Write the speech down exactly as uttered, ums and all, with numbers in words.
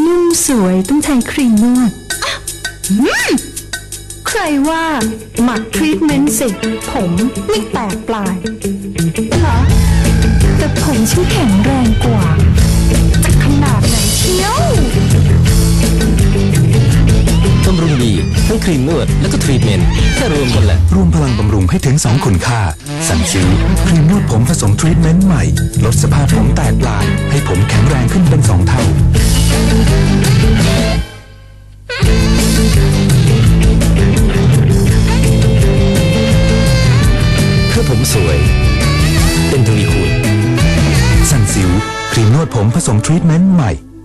นุ่มสวยต้องใช้ครีมนวดใครว่าหมักทรีทเมนต์เสร็จผมไม่แตกปลายเหรอแต่ผมฉันแข็งแรงกว่าจะขนาดไหนเชียวบำรุงดีทั้งครีมนวดและก็ทรีทเมนต์แค่รวมกันแหละรวมพลังบำรุงให้ถึงสองคุณค่าสันซิลครีมนวดผมผสมทรีทเมนต์ใหม่ลดสภาพผมแตกปลายให้ผมแข็งแรงขึ้นเป็นสองเท่าเพื่อผมสวยเป็นทวีคูณสันซิลครีมนวดผมผสมทรีทเมนต์ใหม่